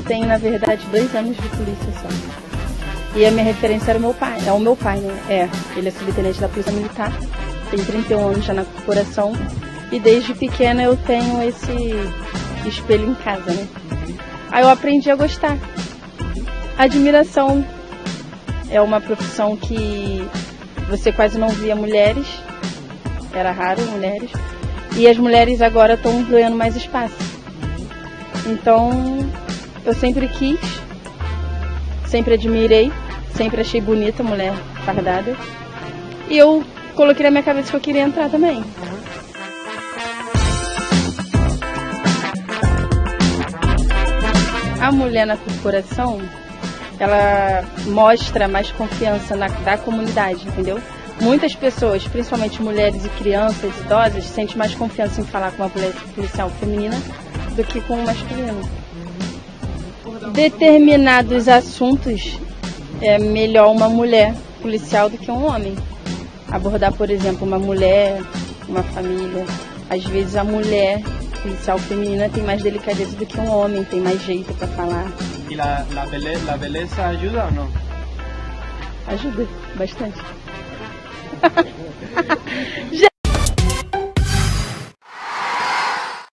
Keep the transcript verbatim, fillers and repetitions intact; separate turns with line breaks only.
tenho, na verdade, dois anos de polícia só. E a minha referência era o meu pai, é o meu pai, né? É, ele é subtenente da Polícia Militar, tem trinta e um anos já na corporação, e desde pequena eu tenho esse espelho em casa, né? Aí eu aprendi a gostar. Admiração é uma profissão que você quase não via mulheres, era raro mulheres, e as mulheres agora estão ganhando mais espaço. Então, eu sempre quis, sempre admirei, sempre achei bonita a mulher fardada. E eu coloquei na minha cabeça que eu queria entrar também. A mulher na corporação, ela mostra mais confiança na, da comunidade, entendeu? Muitas pessoas, principalmente mulheres e crianças, idosas, sentem mais confiança em falar com uma policial feminina do que com o masculino. Determinados assuntos é melhor uma mulher policial do que um homem. Abordar, por exemplo, uma mulher, uma família. Às vezes a mulher policial feminina tem mais delicadeza do que um homem, tem mais jeito para falar.
E a, a, beleza, a beleza ajuda ou não?
Ajuda, bastante.